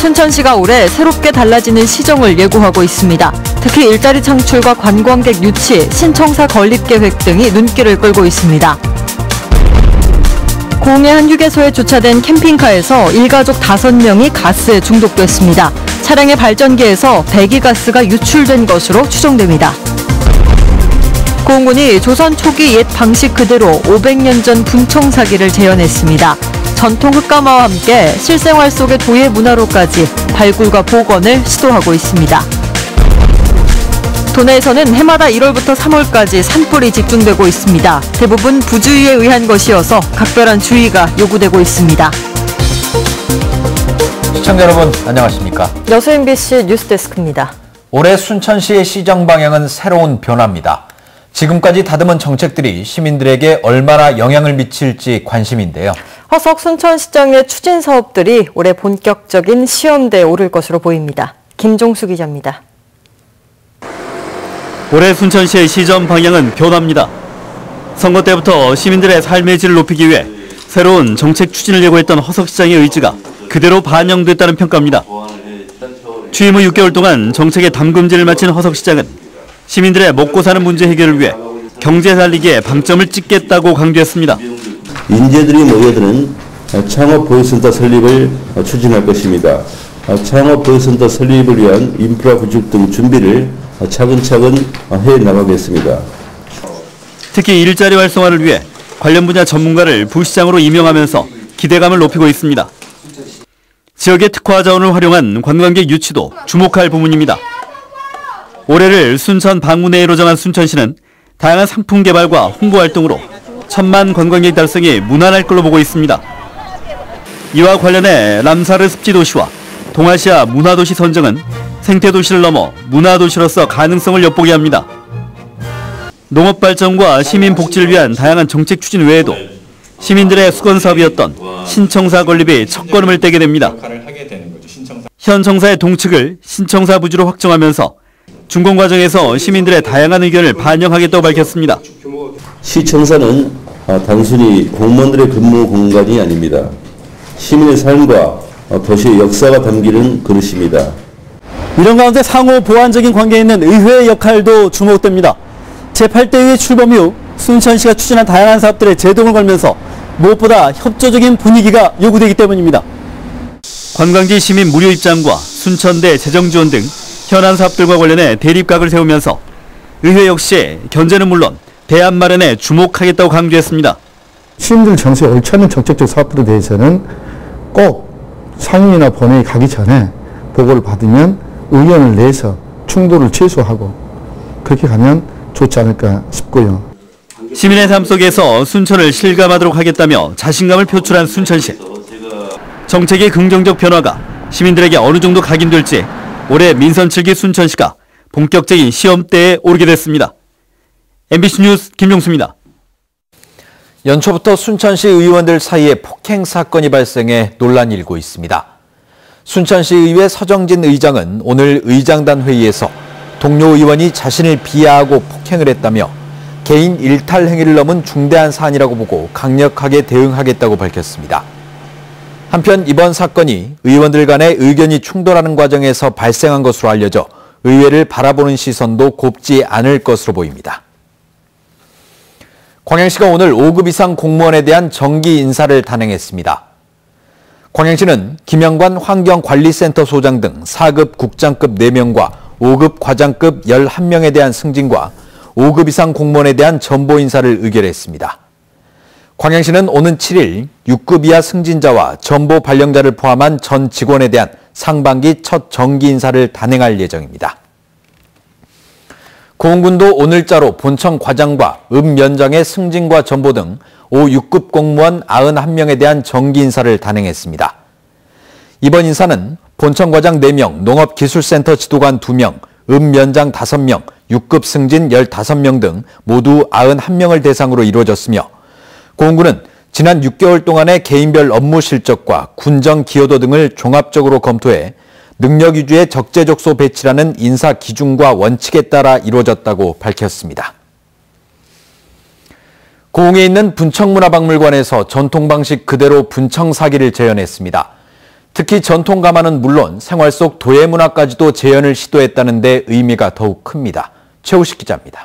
순천시가 올해 새롭게 달라지는 시정을 예고하고 있습니다. 특히 일자리 창출과 관광객 유치, 신청사 건립 계획 등이 눈길을 끌고 있습니다. 고흥의 한 휴게소에 주차된 캠핑카에서 일가족 5명이 가스에 중독됐습니다. 차량의 발전기에서 배기가스가 유출된 것으로 추정됩니다. 고흥군이 조선 초기 옛 방식 그대로 500년 전 분청 사기를 재현했습니다. 전통 흙가마와 함께 실생활 속의 도예 문화로까지 발굴과 복원을 시도하고 있습니다. 도내에서는 해마다 1월부터 3월까지 산불이 집중되고 있습니다. 대부분 부주의에 의한 것이어서 각별한 주의가 요구되고 있습니다. 시청자 여러분 안녕하십니까? 여수 MBC 뉴스데스크입니다. 올해 순천시의 시정 방향은 새로운 변화입니다. 지금까지 다듬은 정책들이 시민들에게 얼마나 영향을 미칠지 관심인데요. 허석 순천시장의 추진 사업들이 올해 본격적인 시험대에 오를 것으로 보입니다. 김종수 기자입니다. 올해 순천시의 시정 방향은 변화입니다. 선거 때부터 시민들의 삶의 질을 높이기 위해 새로운 정책 추진을 예고했던 허석 시장의 의지가 그대로 반영됐다는 평가입니다. 취임 후 6개월 동안 정책의 담금질을 마친 허석 시장은 시민들의 먹고 사는 문제 해결을 위해 경제 살리기에 방점을 찍겠다고 강조했습니다. 인재들이 모여드는 창업보육센터 설립을 추진할 것입니다. 창업보육센터 설립을 위한 인프라 구축 등 준비를 차근차근 해나가겠습니다. 특히 일자리 활성화를 위해 관련 분야 전문가를 부시장으로 임명하면서 기대감을 높이고 있습니다. 지역의 특화 자원을 활용한 관광객 유치도 주목할 부분입니다. 올해를 순천 방문해로 정한 순천시는 다양한 상품 개발과 홍보 활동으로 1000만 관광객 달성이 무난할 걸로 보고 있습니다. 이와 관련해 람사르 습지도시와 동아시아 문화도시 선정은 생태도시를 넘어 문화도시로서 가능성을 엿보게 합니다. 농업발전과 시민복지를 위한 다양한 정책 추진 외에도 시민들의 수건사업이었던 신청사 건립이 첫걸음을 떼게 됩니다. 현 청사의 동측을 신청사 부지로 확정하면서 준공 과정에서 시민들의 다양한 의견을 반영하겠다고 밝혔습니다. 시청사는 단순히 공무원들의 근무 공간이 아닙니다. 시민의 삶과 도시의 역사가 담기는 그릇입니다. 이런 가운데 상호 보완적인 관계에 있는 의회의 역할도 주목됩니다. 제8대 의회 출범 이후 순천시가 추진한 다양한 사업들에 제동을 걸면서 무엇보다 협조적인 분위기가 요구되기 때문입니다. 관광지 시민 무료 입장과 순천대 재정 지원 등 현안 사업들과 관련해 대립각을 세우면서 의회 역시 견제는 물론 대안 마련에 주목하겠다고 강조했습니다. 시민들 정서에 옳지 않은 정책적 사업들에 대해서는 꼭 상임위나 본회의 가기 전에 보고를 받으면 의견을 내서 충돌을 최소하고 그렇게 가면 좋지 않을까 싶고요. 시민의 삶 속에서 순천을 실감하도록 하겠다며 자신감을 표출한 순천시. 정책의 긍정적 변화가 시민들에게 어느 정도 각인될지 올해 민선 7기 순천시가 본격적인 시험대에 오르게 됐습니다. MBC 뉴스 김종수입니다. 연초부터 순천시 의원들 사이에 폭행 사건이 발생해 논란이 일고 있습니다. 순천시 의회 서정진 의장은 오늘 의장단 회의에서 동료 의원이 자신을 비하하고 폭행을 했다며 개인 일탈 행위를 넘은 중대한 사안이라고 보고 강력하게 대응하겠다고 밝혔습니다. 한편 이번 사건이 의원들 간의 의견이 충돌하는 과정에서 발생한 것으로 알려져 의회를 바라보는 시선도 곱지 않을 것으로 보입니다. 광양시가 오늘 5급 이상 공무원에 대한 정기 인사를 단행했습니다. 광양시는 김영관 환경관리센터 소장 등 4급 국장급 4명과 5급 과장급 11명에 대한 승진과 5급 이상 공무원에 대한 전보 인사를 의결했습니다. 광양시는 오는 7일 6급 이하 승진자와 전보 발령자를 포함한 전 직원에 대한 상반기 첫 정기 인사를 단행할 예정입니다. 고흥군도 오늘자로 본청 과장과 읍면장의 승진과 전보 등 5, 6급 공무원 91명에 대한 정기 인사를 단행했습니다. 이번 인사는 본청 과장 4명, 농업기술센터 지도관 2명, 읍면장 5명, 6급 승진 15명 등 모두 91명을 대상으로 이루어졌으며 고흥군은 지난 6개월 동안의 개인별 업무 실적과 군정 기여도 등을 종합적으로 검토해 능력 위주의 적재적소 배치라는 인사 기준과 원칙에 따라 이루어졌다고 밝혔습니다. 고흥에 있는 분청문화박물관에서 전통 방식 그대로 분청 사기를 재현했습니다. 특히 전통 가마는 물론 생활 속 도예 문화까지도 재현을 시도했다는 데 의미가 더욱 큽니다. 최우식 기자입니다.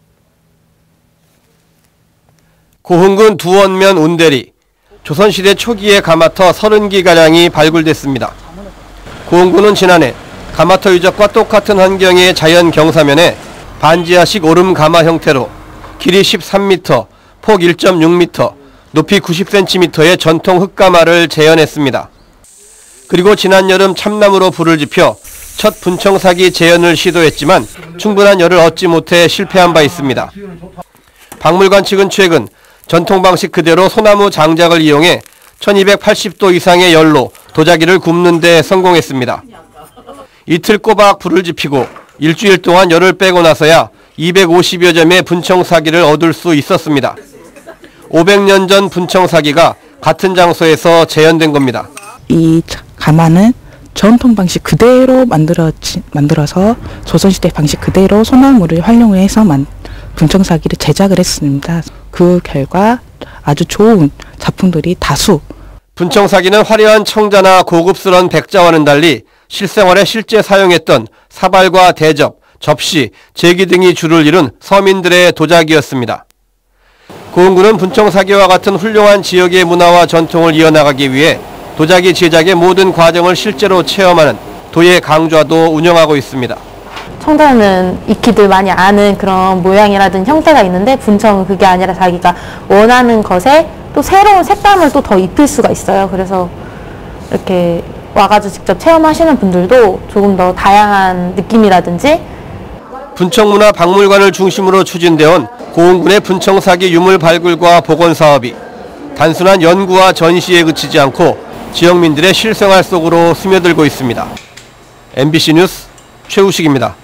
고흥군 두원면 운대리, 조선시대 초기에 가마터 30기가량이 발굴됐습니다. 고흥군은 지난해 가마터 유적과 똑같은 환경의 자연 경사면에 반지하식 오름 가마 형태로 길이 13m, 폭 1.6m, 높이 90cm의 전통 흙가마를 재현했습니다. 그리고 지난 여름 참나무로 불을 지펴 첫 분청사기 재현을 시도했지만 충분한 열을 얻지 못해 실패한 바 있습니다. 박물관 측은 최근 전통 방식 그대로 소나무 장작을 이용해 1280도 이상의 열로 도자기를 굽는 데 성공했습니다. 이틀 꼬박 불을 지피고 일주일 동안 열을 빼고 나서야 250여 점의 분청사기를 얻을 수 있었습니다. 500년 전 분청사기가 같은 장소에서 재현된 겁니다. 이 가마는 전통 방식 그대로 만들어서 조선시대 방식 그대로 소나무를 활용해서 분청사기를 제작을 했습니다. 그 결과 아주 좋은 작품들이 다수. 분청사기는 화려한 청자나 고급스러운 백자와는 달리 실생활에 실제 사용했던 사발과 대접, 접시, 제기 등이 주를 이룬 서민들의 도자기였습니다. 고흥군은 분청사기와 같은 훌륭한 지역의 문화와 전통을 이어나가기 위해 도자기 제작의 모든 과정을 실제로 체험하는 도예 강좌도 운영하고 있습니다. 청자는 익히들 많이 아는 그런 모양이라든지 형태가 있는데 분청은 그게 아니라 자기가 원하는 것에 또 새로운 색감을 또 더 입힐 수가 있어요. 그래서 이렇게 와가지고 직접 체험하시는 분들도 조금 더 다양한 느낌이라든지. 분청문화박물관을 중심으로 추진되어 온 고흥군의 분청사기 유물 발굴과 복원 사업이 단순한 연구와 전시에 그치지 않고 지역민들의 실생활 속으로 스며들고 있습니다. MBC 뉴스 최우식입니다.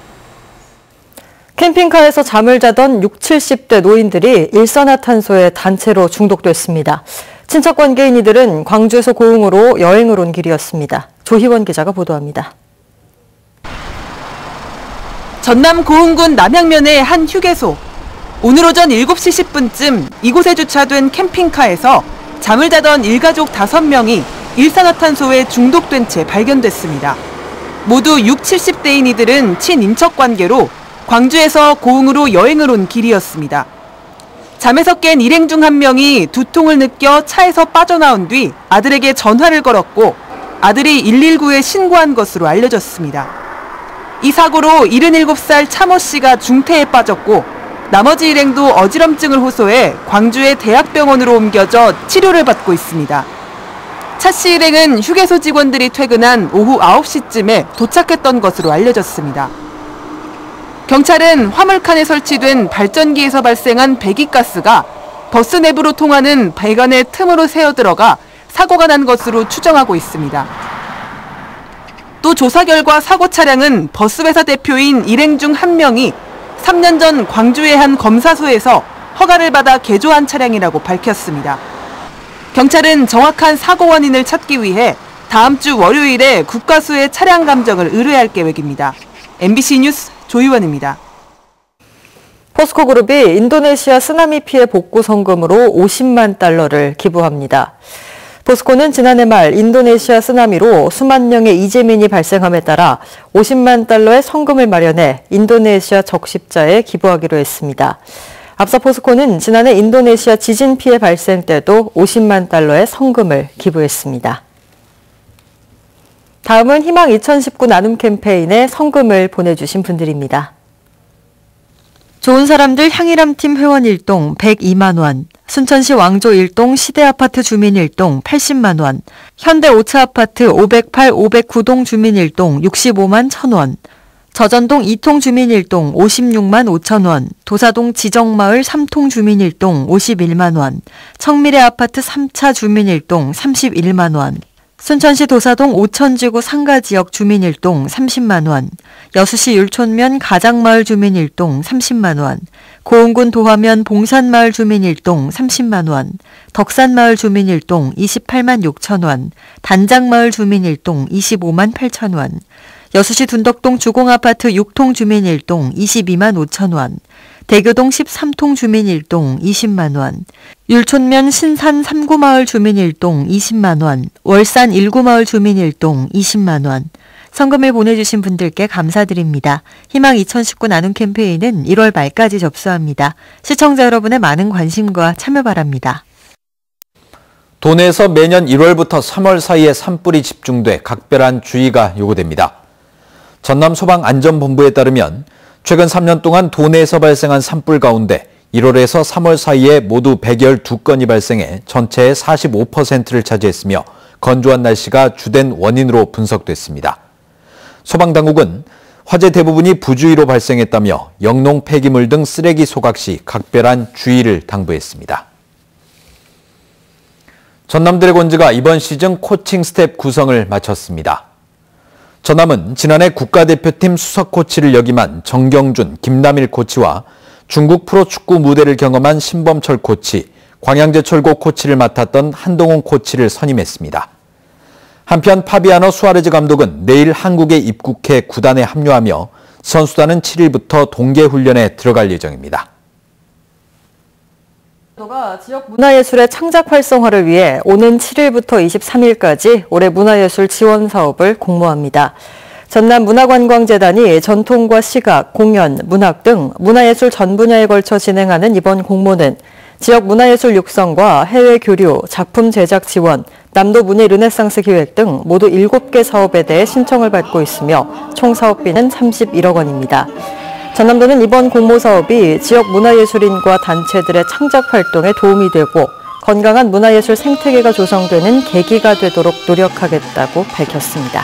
캠핑카에서 잠을 자던 60, 70대 노인들이 일산화탄소에 단체로 중독됐습니다. 친척 관계인 이들은 광주에서 고흥으로 여행을 온 길이었습니다. 조희원 기자가 보도합니다. 전남 고흥군 남양면의 한 휴게소. 오늘 오전 7시 10분쯤 이곳에 주차된 캠핑카에서 잠을 자던 일가족 5명이 일산화탄소에 중독된 채 발견됐습니다. 모두 60, 70대인 이들은 친인척 관계로 광주에서 고흥으로 여행을 온 길이었습니다. 잠에서 깬 일행 중 한 명이 두통을 느껴 차에서 빠져나온 뒤 아들에게 전화를 걸었고 아들이 119에 신고한 것으로 알려졌습니다. 이 사고로 77살 차모 씨가 중태에 빠졌고 나머지 일행도 어지럼증을 호소해 광주의 대학병원으로 옮겨져 치료를 받고 있습니다. 차 씨 일행은 휴게소 직원들이 퇴근한 오후 9시쯤에 도착했던 것으로 알려졌습니다. 경찰은 화물칸에 설치된 발전기에서 발생한 배기가스가 버스 내부로 통하는 배관의 틈으로 새어들어가 사고가 난 것으로 추정하고 있습니다. 또 조사 결과 사고 차량은 버스회사 대표인 일행 중 한 명이 3년 전 광주의 한 검사소에서 허가를 받아 개조한 차량이라고 밝혔습니다. 경찰은 정확한 사고 원인을 찾기 위해 다음 주 월요일에 국가수에 차량 감정을 의뢰할 계획입니다. MBC 뉴스 조희원입니다. 포스코그룹이 인도네시아 쓰나미 피해 복구 성금으로 50만 달러를 기부합니다. 포스코는 지난해 말 인도네시아 쓰나미로 수만 명의 이재민이 발생함에 따라 50만 달러의 성금을 마련해 인도네시아 적십자에 기부하기로 했습니다. 앞서 포스코는 지난해 인도네시아 지진 피해 발생 때도 50만 달러의 성금을 기부했습니다. 다음은 희망 2019 나눔 캠페인에 성금을 보내주신 분들입니다. 좋은 사람들 향일함팀 회원 1동 102만 원, 순천시 왕조 1동 시대아파트 주민 1동 80만 원, 현대 오차아파트 508, 509동 주민 1동 65만 1,000원, 저전동 2통 주민 1동 56만 5천 원, 도사동 지정마을 3통 주민 1동 51만 원, 청미래 아파트 3차 주민 1동 31만 원, 순천시 도사동 오천지구 상가지역 주민 1동 30만 원, 여수시 율촌면 가장마을 주민 1동 30만 원, 고흥군 도화면 봉산마을 주민 1동 30만 원, 덕산마을 주민 1동 28만 6천 원, 단장마을 주민 1동 25만 8천 원, 여수시 둔덕동 주공아파트 6통 주민 1동 22만 5천 원, 대교동 13통 주민 1동 20만 원, 율촌면 신산 3구 마을 주민 1동 20만 원, 월산 1구 마을 주민 1동 20만 원. 성금을 보내주신 분들께 감사드립니다. 희망 2019 나눔 캠페인은 1월 말까지 접수합니다. 시청자 여러분의 많은 관심과 참여 바랍니다. 도내에서 매년 1월부터 3월 사이에 산불이 집중돼 각별한 주의가 요구됩니다. 전남소방안전본부에 따르면 최근 3년 동안 도내에서 발생한 산불 가운데 1월에서 3월 사이에 모두 112건이 발생해 전체의 45%를 차지했으며 건조한 날씨가 주된 원인으로 분석됐습니다. 소방당국은 화재 대부분이 부주의로 발생했다며 영농 폐기물 등 쓰레기 소각 시 각별한 주의를 당부했습니다. 전남 드래곤즈가 이번 시즌 코칭 스텝 구성을 마쳤습니다. 전남은 지난해 국가대표팀 수석 코치를 역임한 정경준, 김남일 코치와 중국 프로축구 무대를 경험한 신범철 코치, 광양제철고 코치를 맡았던 한동훈 코치를 선임했습니다. 한편 파비아노 수아레즈 감독은 내일 한국에 입국해 구단에 합류하며 선수단은 7일부터 동계훈련에 들어갈 예정입니다. 지역 문화예술의 창작 활성화를 위해 오는 7일부터 23일까지 올해 문화예술 지원 사업을 공모합니다. 전남문화관광재단이 전통과 시각, 공연, 문학 등 문화예술 전 분야에 걸쳐 진행하는 이번 공모는 지역 문화예술 육성과 해외 교류, 작품 제작 지원, 남도 문예 르네상스 기획 등 모두 7개 사업에 대해 신청을 받고 있으며 총 사업비는 31억 원입니다. 전남도는 이번 공모 사업이 지역 문화예술인과 단체들의 창작 활동에 도움이 되고 건강한 문화예술 생태계가 조성되는 계기가 되도록 노력하겠다고 밝혔습니다.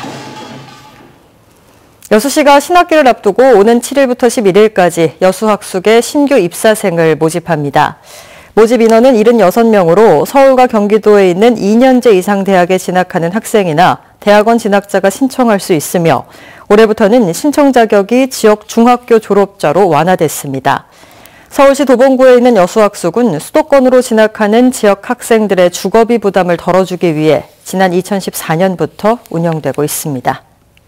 여수시가 신학기를 앞두고 오는 7일부터 11일까지 여수학숙의 신규 입사생을 모집합니다. 모집 인원은 76명으로 서울과 경기도에 있는 2년제 이상 대학에 진학하는 학생이나 대학원 진학자가 신청할 수 있으며 올해부터는 신청 자격이 지역 중학교 졸업자로 완화됐습니다. 서울시 도봉구에 있는 여수학숙은 수도권으로 진학하는 지역 학생들의 주거비 부담을 덜어주기 위해 지난 2014년부터 운영되고 있습니다.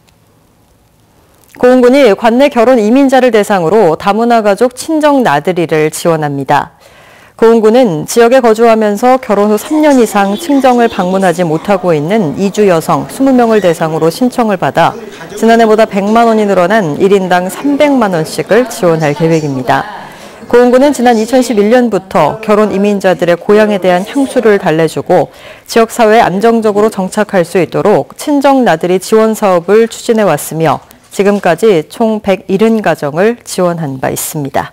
고흥군이 관내 결혼 이민자를 대상으로 다문화 가족 친정 나들이를 지원합니다. 고흥군은 지역에 거주하면서 결혼 후 3년 이상 친정을 방문하지 못하고 있는 이주 여성 20명을 대상으로 신청을 받아 지난해보다 100만 원이 늘어난 1인당 300만 원씩을 지원할 계획입니다. 고흥군은 지난 2011년부터 결혼 이민자들의 고향에 대한 향수를 달래주고 지역사회에 안정적으로 정착할 수 있도록 친정 나들이 지원 사업을 추진해 왔으며 지금까지 총 170가정을 지원한 바 있습니다.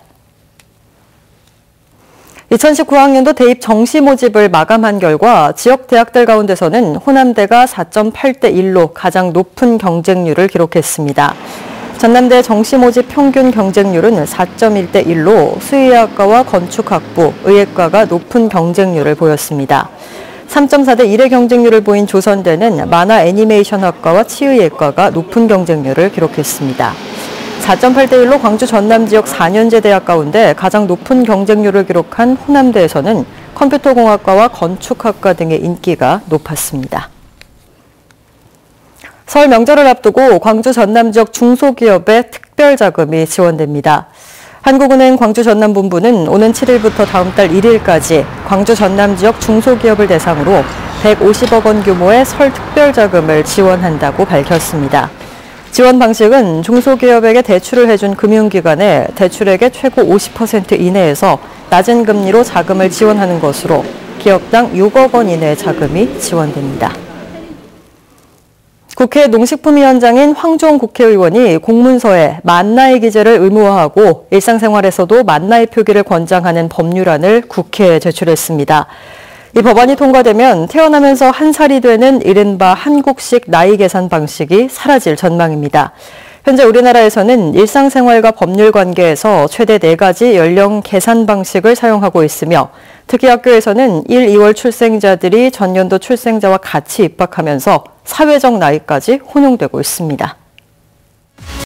2019학년도 대입 정시 모집을 마감한 결과 지역 대학들 가운데서는 호남대가 4.8대 1로 가장 높은 경쟁률을 기록했습니다. 전남대 정시 모집 평균 경쟁률은 4.1대 1로 수의학과와 건축학부, 의예과가 높은 경쟁률을 보였습니다. 3.4대 1의 경쟁률을 보인 조선대는 만화 애니메이션학과와 치의예과가 높은 경쟁률을 기록했습니다. 4.8대 1로 광주 전남 지역 4년제 대학 가운데 가장 높은 경쟁률을 기록한 호남대에서는 컴퓨터공학과와 건축학과 등의 인기가 높았습니다. 설 명절을 앞두고 광주 전남 지역 중소기업에 특별자금이 지원됩니다. 한국은행 광주 전남본부는 오는 7일부터 다음 달 1일까지 광주 전남 지역 중소기업을 대상으로 150억 원 규모의 설 특별자금을 지원한다고 밝혔습니다. 지원 방식은 중소기업에게 대출을 해준 금융기관에 대출액의 최고 50% 이내에서 낮은 금리로 자금을 지원하는 것으로 기업당 6억 원 이내의 자금이 지원됩니다. 국회 농식품위원장인 황교안 국회의원이 공문서에 만나의 기재를 의무화하고 일상생활에서도 만나의 표기를 권장하는 법률안을 국회에 제출했습니다. 이 법안이 통과되면 태어나면서 한 살이 되는 이른바 한국식 나이 계산 방식이 사라질 전망입니다. 현재 우리나라에서는 일상생활과 법률 관계에서 최대 4가지 연령 계산 방식을 사용하고 있으며 특히 학교에서는 1, 2월 출생자들이 전년도 출생자와 같이 입학하면서 사회적 나이까지 혼용되고 있습니다.